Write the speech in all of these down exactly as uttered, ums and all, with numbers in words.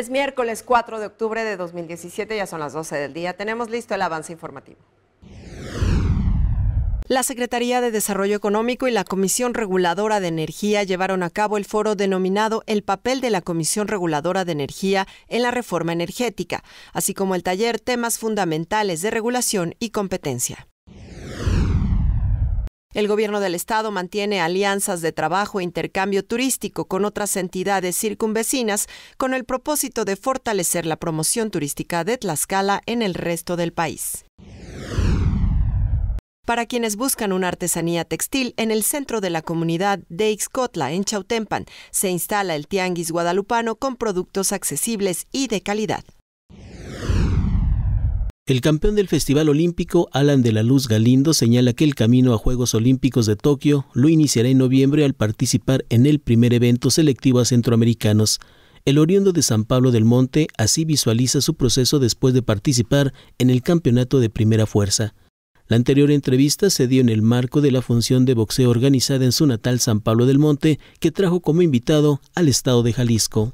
Es miércoles cuatro de octubre de dos mil diecisiete, ya son las doce del día. Tenemos listo el avance informativo. La Secretaría de Desarrollo Económico y la Comisión Reguladora de Energía llevaron a cabo el foro denominado El papel de la Comisión Reguladora de Energía en la reforma energética, así como el taller Temas fundamentales de regulación y competencia. El gobierno del estado mantiene alianzas de trabajo e intercambio turístico con otras entidades circunvecinas con el propósito de fortalecer la promoción turística de Tlaxcala en el resto del país. Para quienes buscan una artesanía textil, en el centro de la comunidad de Ixcotla, en Chautempan, se instala el Tianguis Guadalupano con productos accesibles y de calidad. El campeón del Festival Olímpico, Alan de la Luz Galindo, señala que el camino a Juegos Olímpicos de Tokio lo iniciará en noviembre al participar en el primer evento selectivo a centroamericanos. El oriundo de San Pablo del Monte así visualiza su proceso después de participar en el campeonato de primera fuerza. La anterior entrevista se dio en el marco de la función de boxeo organizada en su natal San Pablo del Monte, que trajo como invitado al estado de Jalisco.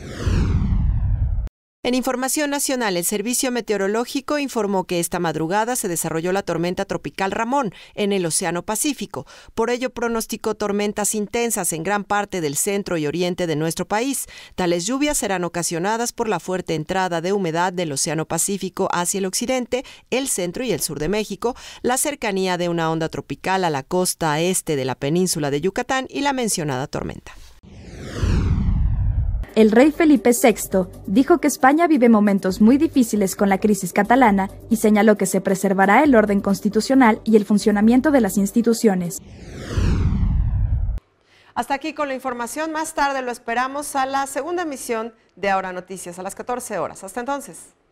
En información nacional, el Servicio Meteorológico informó que esta madrugada se desarrolló la tormenta tropical Ramón en el Océano Pacífico. Por ello, pronosticó tormentas intensas en gran parte del centro y oriente de nuestro país. Tales lluvias serán ocasionadas por la fuerte entrada de humedad del Océano Pacífico hacia el occidente, el centro y el sur de México, la cercanía de una onda tropical a la costa este de la península de Yucatán y la mencionada tormenta. El rey Felipe sexto dijo que España vive momentos muy difíciles con la crisis catalana y señaló que se preservará el orden constitucional y el funcionamiento de las instituciones. Hasta aquí con la información. Más tarde lo esperamos a la segunda emisión de Ahora Noticias, a las catorce horas. Hasta entonces.